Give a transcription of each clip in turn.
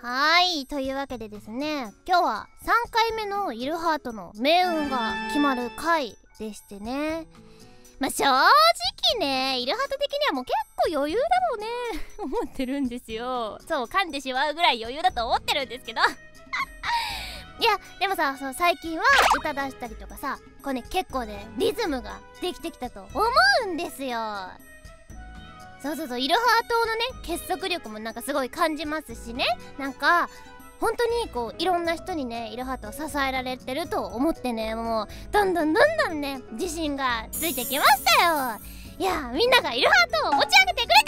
というわけでですね、今日は3回目のイルハートの命運が決まる回でしてね。正直ね、イルハート的にはもう結構余裕だろうね思ってるんですよ。そう、噛んでしまうぐらい余裕だと思ってるんですけどいやでもさ、最近は歌出したりとかさ、これね結構ねリズムができてきたと思うんですよ。イルハートのね結束力もなんかすごい感じますしね、なんか本当にこういろんな人にねイルハートを支えられてると思ってね、もうどんどんね自信がついてきましたよ。いやみんながイルハートを持ち上げてくれてる。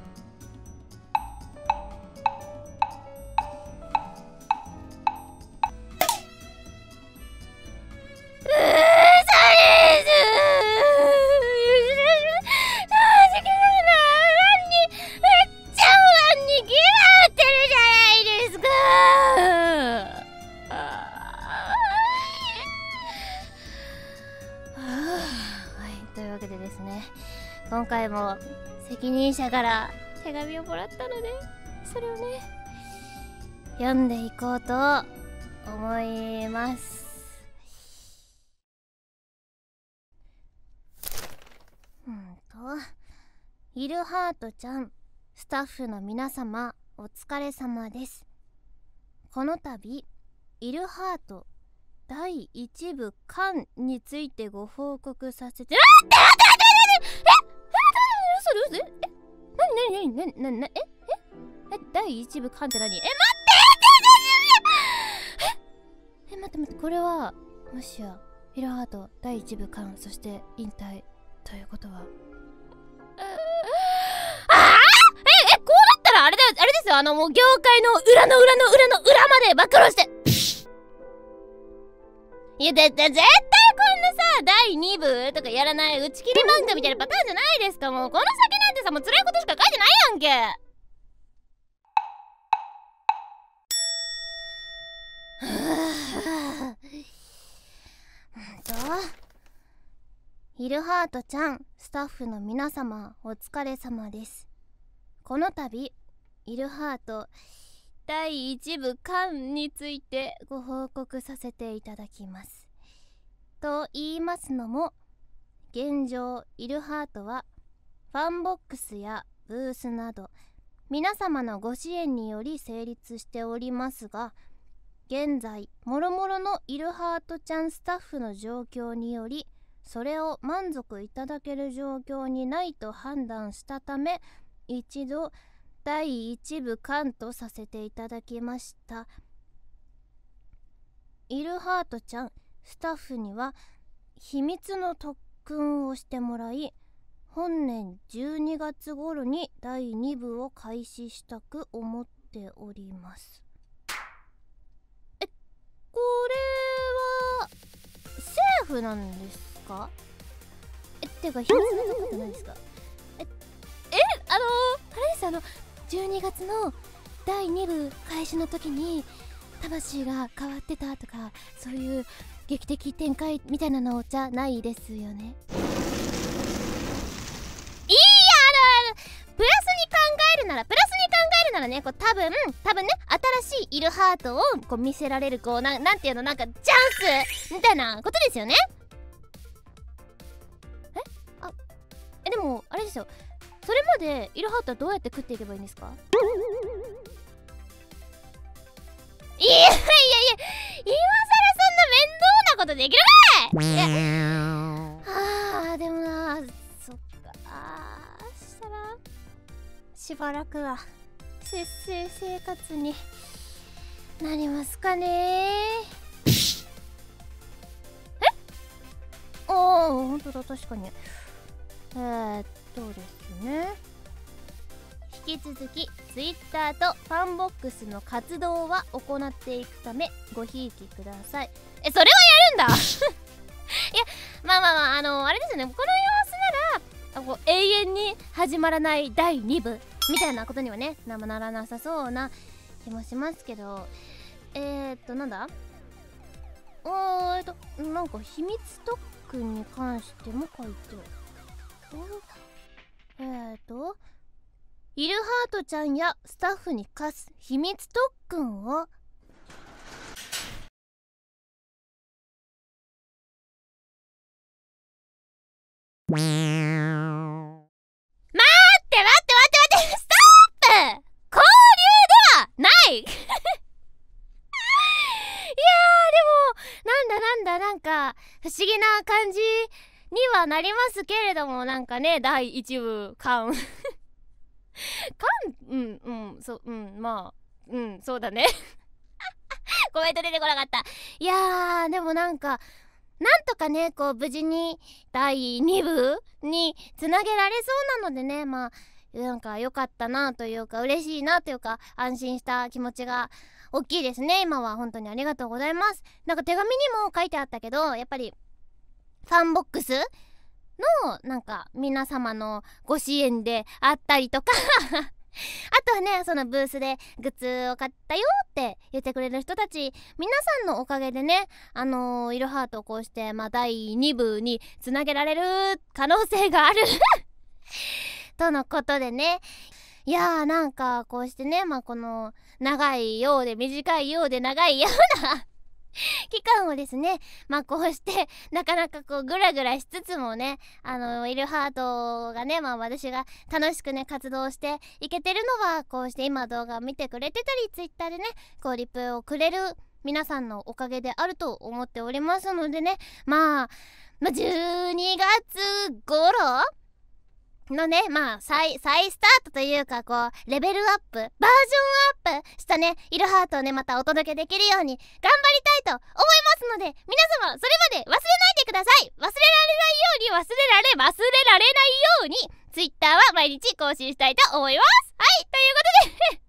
というわけでですね、今回も責任者から手紙をもらったので、それをね読んでいこうと思います。イルハートちゃん、スタッフの皆様お疲れ様です。この度イルハート第1部巻についてご報告させて。第1部巻って何？待って、これはもしやイルハート第1部巻、そして引退ということは、こうなったらあれですよ、もう業界の裏の裏まで暴露して、いや絶対こんなさ第2部とかやらない打ち切り漫画みたいなパターンじゃないですか。もうこの先なんてさ、もう辛いことしか書いてないやんけ。イルハートちゃん、スタッフの皆様お疲れ様です。この度イルハート第1部巻についてご報告させていただきます。と言いますのも、現状イルハートはファンボックスやブースなど皆様のご支援により成立しておりますが、現在もろもろのイルハートちゃんスタッフの状況によりそれを満足いただける状況にないと判断したため、一度第1部巻とさせていただきました。イルハートちゃんスタッフには秘密の特訓をしてもらい、本年12月頃に第2部を開始したく思っております。これはセーフなんですか？っていうか秘密の特訓って何ですか？あれです12月の第2部開始の時に魂が変わってたとか、そういう劇的展開みたいなのじゃないですよね。プラスに考えるならね、こう多分ね、新しいイルハートをこう見せられる、こうなんていうの、なんかチャンスみたいなことですよね。でもあれですよ、それまでイルハートはどうやって食っていけばいいんですか？いや今更そんな面倒なことできるかい。でもな、そっか、したらしばらくは節制生活になりますかね。ほんとだ、確かに。ですね、引き続き Twitter とファンボックスの活動は行っていくためごひいきください。それはやるんだいやあれですよね、この様子ならこう永遠に始まらない第2部みたいなことにはねならなさそうな気もしますけど、なんだ、なんか秘密特訓に関しても書いてイルハートちゃんやスタッフに課す秘密特訓を待ってストップ。交流ではないいやでもなんか不思議な感じにはなりますけれども、なんかね、第1部完まあそうだねコメント出てこなかった。いやーでもなんとかね、こう無事に第2部につなげられそうなのでね、まあなんか良かったなというか、嬉しいなというか、安心した気持ちが大きいですね。今は本当にありがとうございます。なんか手紙にも書いてあったけど、やっぱりファンボックスのなんか皆様のご支援であったりとかあとはね、そのブースでグッズを買ったよって言ってくれる人たち、皆さんのおかげでね、イルハートをこうして、第2部につなげられる可能性があるとのことでね。いやーなんかこうしてね、この長いようで短いようで長いような期間をですね、こうしてなかなかこうグラグラしつつもね、イルハートがね、私が楽しくね活動していけてるのは、こうして今動画を見てくれてたり、ツイッターでねこうリプをくれる皆さんのおかげであると思っておりますのでね、12月頃のね、再スタートというか、こうレベルアップ、バージョンアップしたねイルハートをねまたお届けできるように頑張りたいと思いますので、皆様それまで忘れないでください。忘れられないようにツイッターは毎日更新したいと思います。はい、ということで